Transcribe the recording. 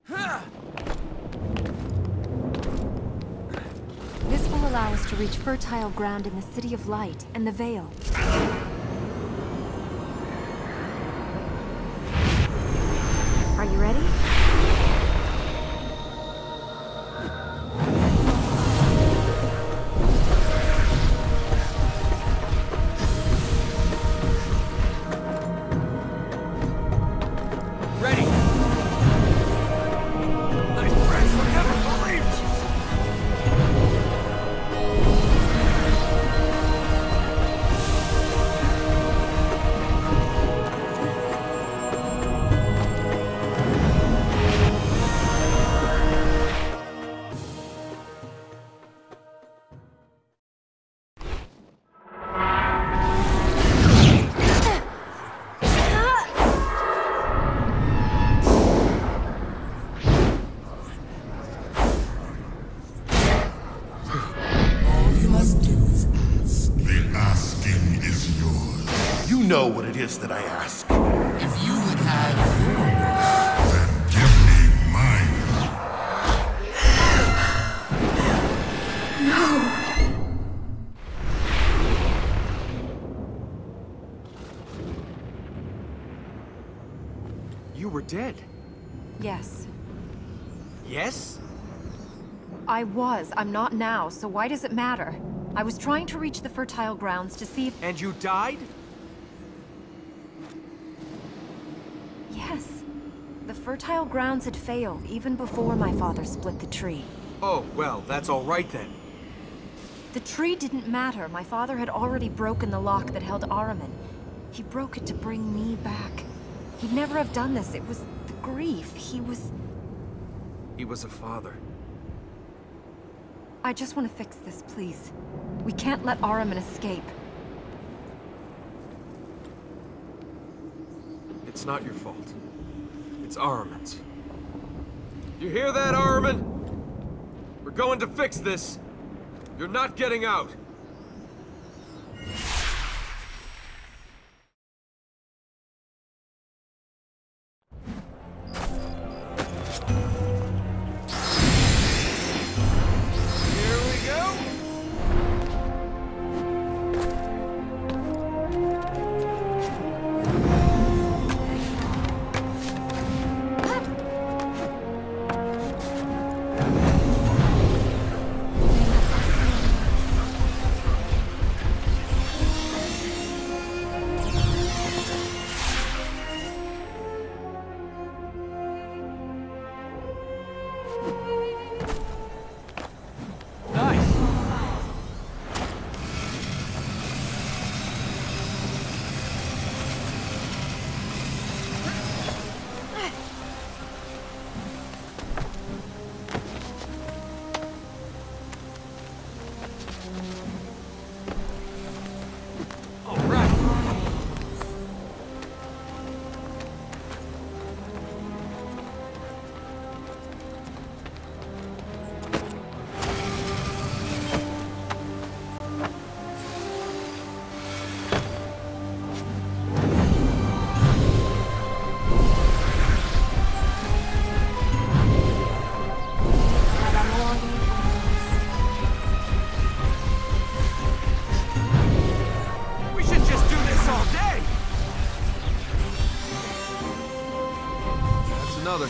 This will allow us to reach fertile ground in the City of Light and the Veil. Are you ready? Know what it is that I ask. If you would have yours, then give me mine. No! You were dead. Yes. Yes? I was. I'm not now, so why does it matter? I was trying to reach the fertile grounds to see if... And you died? Yes. The fertile grounds had failed even before my father split the tree. Oh, well, that's all right then. The tree didn't matter. My father had already broken the lock that held Ahriman. He broke it to bring me back. He'd never have done this. It was the grief. He was a father. I just want to fix this, please. We can't let Ahriman escape. It's not your fault. It's Ahriman's. You hear that, Ahriman? We're going to fix this. You're not getting out. Another.